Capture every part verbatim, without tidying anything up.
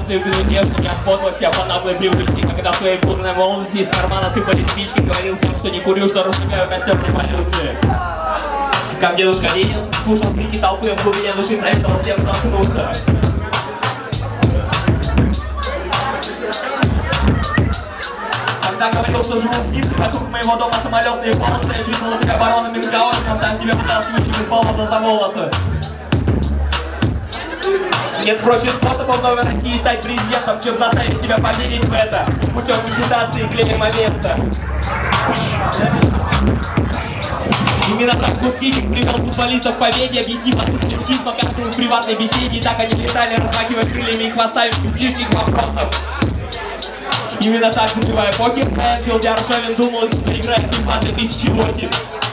ты безутешный не от подлости, а по наглой привычке. Когда в своей бурной молодости из кармана сыпали спички, говорил всем, что не курю, что расширяю костер революции. Как дедушка Ленин слушал крики толпы, в глубине души советовал всем заткнуться. Когда говорил, что живу в Ницце, вокруг моего дома самолетные полосы, я чувствовал себя бароном Мюнхгаузеном, сам себе пытался ключом из болота за волосы. Нет проще способов в новой России стать президентом, чем заставить себя поверить в это путем медитации и клея момента. Именно так Гускидин привел футболистов к победе, объяснив отсутствие психизма каждому в приватной беседе. И так они летали, размахивая крыльями и хвостами без лишних вопросов. Именно так, забивая покер, Энфилд Аршавин думал, что играет в FIFA две тысячи восемь.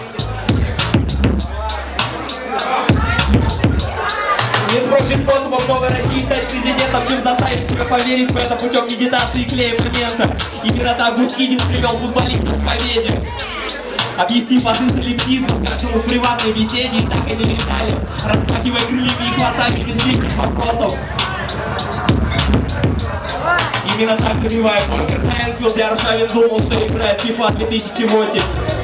Нет прочих способов в новой России стать президентом, чем заставить себя поверить в это путем медитации и клея момента. Именно так Гускидин привел футболистов к победе, объяснив отсутствие солипсизма каждому в приватной беседе. И так они летали, размахивая крыльями и хвостами без лишних вопросов. Именно так, забивая покер, Энфилд Аршавин думал, что играет в FIFA две тысячи восемь.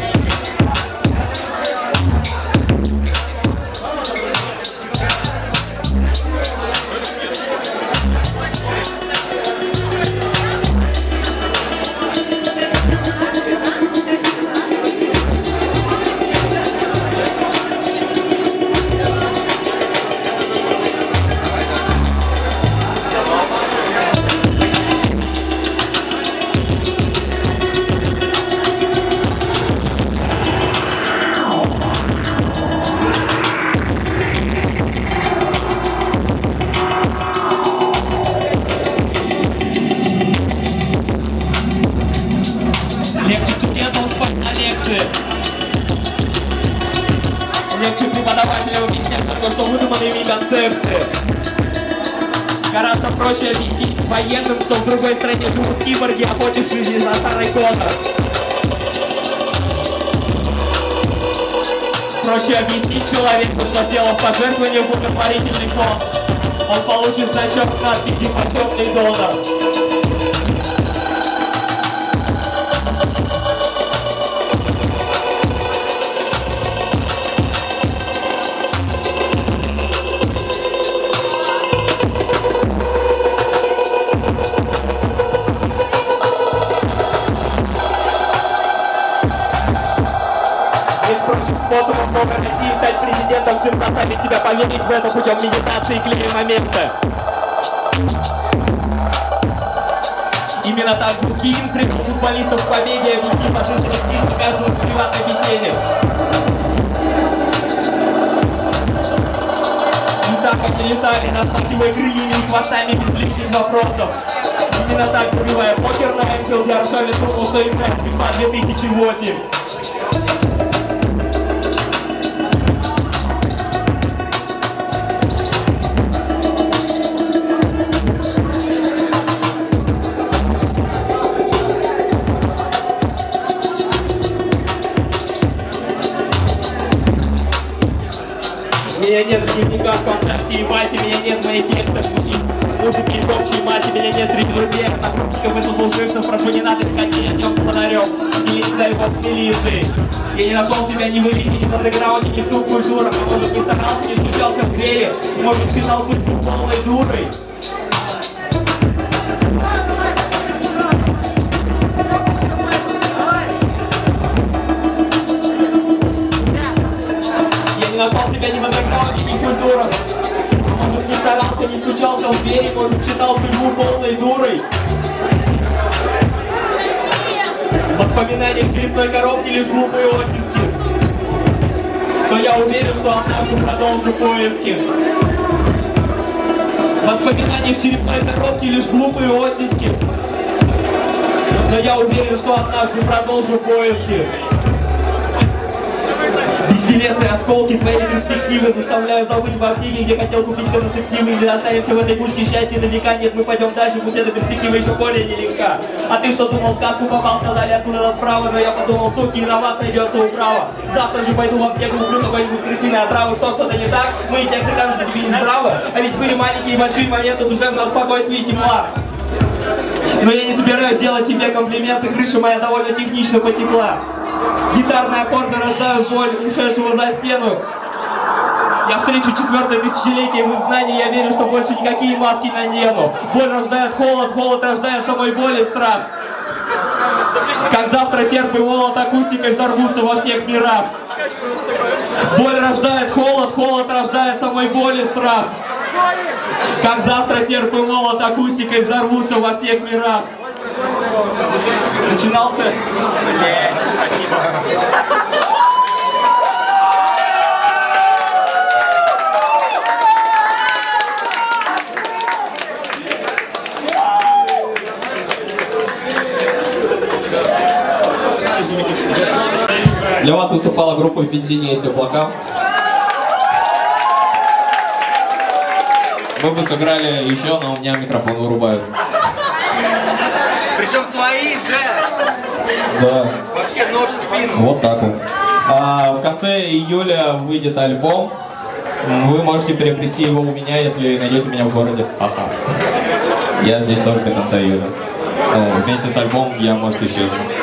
Легче преподавателю объяснять только что выдуманные ими концепции. Гораздо проще объяснить военным, что в другой стране живут киборги, охотившиеся за старой Коннор. Проще объяснить человеку, что сделав пожертвование в благотворительный фонд, он получит значок с надписью «Почетный донор». Способом в новой России стать президентом, чем заставить себя поверить в это путем медитации и клея момента. Именно так Гускидин привел футболистов к победе, объяснив отсутствие солипсизма каждому в приватной беседе. И так они летали, размахивая крыльями и хвостами без лишних вопросов. Именно так, забивая покер, на Энфилд Аршавин думал, что играет в FIFA две тысячи восемь. Меня нет в дневниках, ВКонтакте и базе, меня нет в моих текстах, музыки и общей массе, меня нет среди друзей, одногруппников и сослуживцев. Прошу, не надо искать меня днем с фонарем или не дай бог с милицией. Я не нашел себя ни в элите, ни в андеграунде, ни в субкультурах. А может, не старался, не стучался в двери, может, считал судьбу полной дурой. Нашел себя ни в андеграунде, ни в культурах. Может, не старался, не стучался в двери, может, считал судьбу полной дурой. Воспоминания в черепной коробке лишь глупые оттиски. Но я уверен, что однажды продолжу поиски. Воспоминания в черепной коробке лишь глупые оттиски. Но я уверен, что однажды продолжу поиски. Интересы, осколки твоей перспективы заставляют забыть в аптеке, где хотел купить контрацептивы. Или останемся в этой кучке счастья до века. Нет, мы пойдем дальше, пусть эта перспектива еще более нелегка. А ты что думал, в сказку попал, сказали, откуда-то справа. Но я подумал, суки, и на вас найдется управа. Завтра же пойду в аптеку, куплю какой-нибудь крысиной отравы. Что, что-то не так? Мои тексты кажутся тебе нездравы. А ведь были маленькие и большие моменты душевного спокойствия и тепла. Но я не собираюсь делать себе комплименты, крыша моя довольно технично потекла. Гитарные аккорды рождают боль ушедшего за стену. Я встречу четвертое тысячелетие в изгнании, я верю, что больше никакие маски не надену. Боль рождает холод, холод рождает самой боль и страх. Как завтра серп и молот акустикой взорвутся во всех мирах. Боль рождает холод, холод рождает самой боль и страх. Как завтра серп и молот акустикой взорвутся во всех мирах. Начинался? Нет, спасибо. Для вас выступала группа «В бензине есть облака». Мы бы сыграли еще, но у меня микрофон вырубают. Причем свои же! Да. Вообще нож в спину. Вот так вот. А в конце июля выйдет альбом. Вы можете приобрести его у меня, если найдете меня в городе. Ага. Я здесь тоже до конца июля. Вместе с альбомом я, может, исчезну.